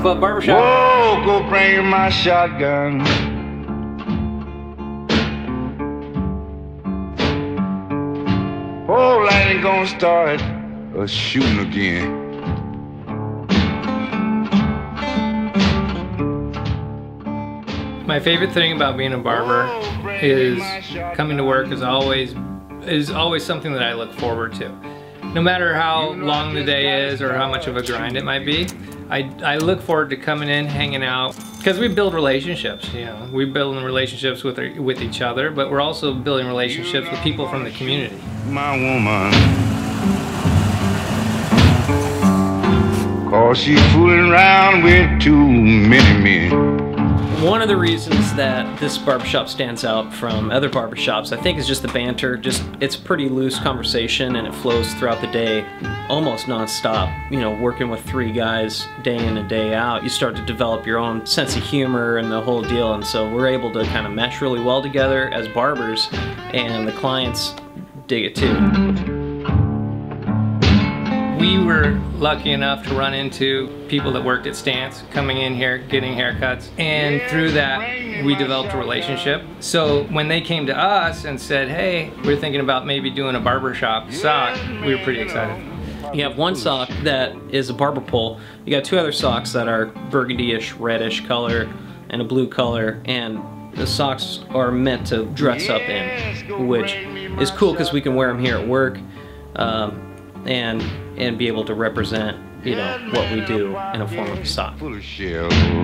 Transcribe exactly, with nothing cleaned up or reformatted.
Club Barber Shop. Whoa, go bring my shotgun. Oh, lightning gonna start a shooting again. My favorite thing about being a barber is coming to work is always is always something that I look forward to. No matter how long the day is or how much of a grind it might be, I, I look forward to coming in, hanging out, because we build relationships. You know, we build relationships with our, with each other, but we're also building relationships with people from the community. My woman, 'cause she's fooling around with too many men. One of the reasons that this barbershop stands out from other barbershops, I think, is just the banter. Just it's pretty loose conversation and it flows throughout the day, almost non-stop. You know, working with three guys day in and day out, you start to develop your own sense of humor and the whole deal, and so we're able to kind of mesh really well together as barbers, and the clients dig it too. We were lucky enough to run into people that worked at Stance, coming in here, getting haircuts, and through that we developed a relationship. So when they came to us and said, hey, we're thinking about maybe doing a barbershop sock, we were pretty excited. You have one sock that is a barber pole. You got two other socks that are burgundy-ish, reddish color and a blue color, and the socks are meant to dress up in, which is cool because we can wear them here at work. Um, and and be able to represent, you know, what we do in a form of a sock. Full of shell.